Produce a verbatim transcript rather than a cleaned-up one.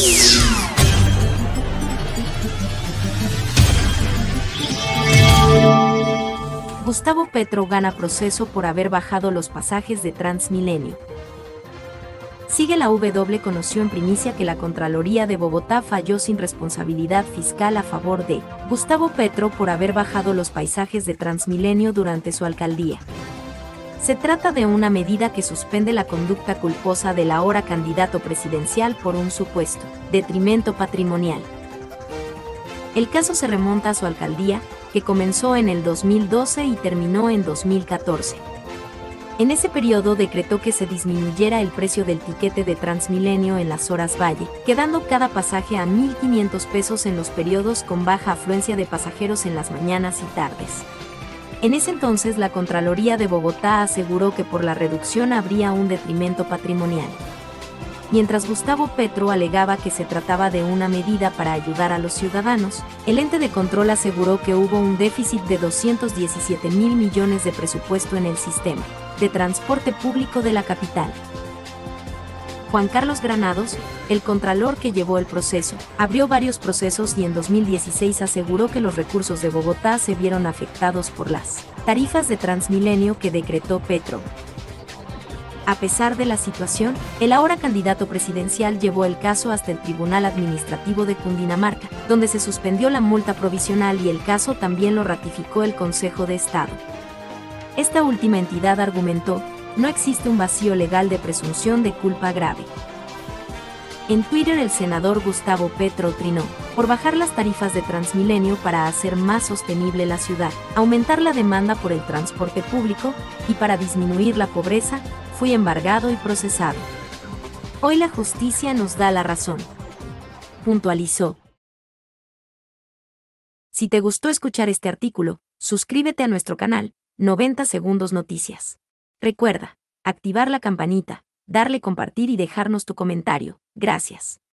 Gustavo Petro gana proceso por haber bajado los pasajes de Transmilenio. Sigue la W conoció en primicia que la Contraloría de Bogotá falló sin responsabilidad fiscal a favor de Gustavo Petro por haber bajado los pasajes de Transmilenio durante su alcaldía. Se trata de una medida que suspende la conducta culposa del ahora candidato presidencial por un supuesto detrimento patrimonial. El caso se remonta a su alcaldía, que comenzó en el dos mil doce y terminó en dos mil catorce. En ese periodo decretó que se disminuyera el precio del tiquete de Transmilenio en las horas valle, quedando cada pasaje a mil quinientos pesos en los periodos con baja afluencia de pasajeros en las mañanas y tardes. En ese entonces la Contraloría de Bogotá aseguró que por la reducción habría un detrimento patrimonial. Mientras Gustavo Petro alegaba que se trataba de una medida para ayudar a los ciudadanos, el ente de control aseguró que hubo un déficit de doscientos diecisiete mil millones de presupuesto en el sistema de transporte público de la capital. Juan Carlos Granados, el contralor que llevó el proceso, abrió varios procesos y en dos mil dieciséis aseguró que los recursos de Bogotá se vieron afectados por las tarifas de Transmilenio que decretó Petro. A pesar de la situación, el ahora candidato presidencial llevó el caso hasta el Tribunal Administrativo de Cundinamarca, donde se suspendió la multa provisional y el caso también lo ratificó el Consejo de Estado. Esta última entidad argumentó, no existe un vacío legal de presunción de culpa grave. En Twitter el senador Gustavo Petro trinó, por bajar las tarifas de Transmilenio para hacer más sostenible la ciudad, aumentar la demanda por el transporte público y para disminuir la pobreza, fui embargado y procesado. Hoy la justicia nos da la razón. Puntualizó. Si te gustó escuchar este artículo, suscríbete a nuestro canal, noventa Segundos Noticias. Recuerda, activar la campanita, darle compartir y dejarnos tu comentario. Gracias.